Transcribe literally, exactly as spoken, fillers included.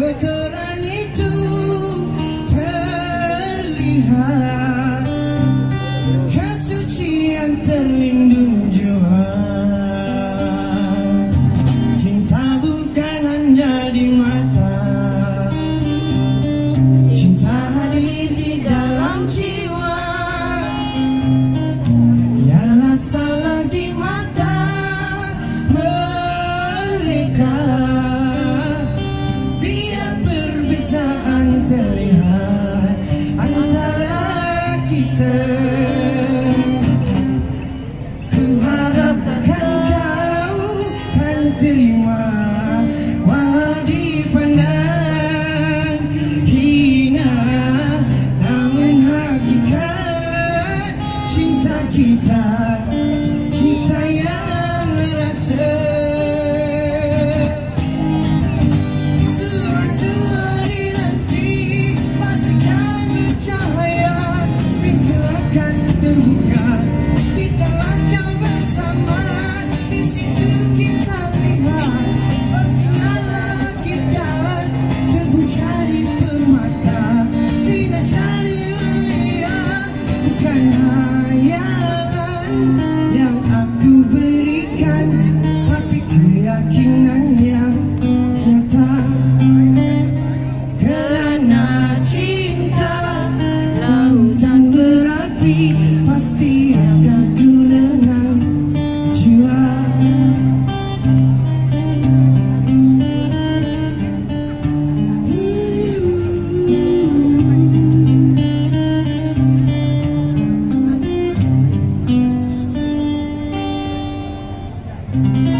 Kebetulan itu terlihat, kesucian terlindung jua. Cinta bukan hanya di mata, cinta hadir di dalam jiwa. Biarlah salah di mata mereka, biar perbezaan terlihat antara kita. Ku harapkan kau kan terima, walau dipandang hina, namun hakikat cinta kita, kita yang merasa. Suatu hari nanti pastikan bercahaya, pintu akan terbuka, kita langkah bersama. Di situ kita lihat bersinarlah kita, debu jadi permata, tidak jadi liar. Bukan hayalan yang aku berikan, tapi keyakinan yang nyata. Kerana cinta lautan berapi, pasti akan ku renang jiwa. Hmm.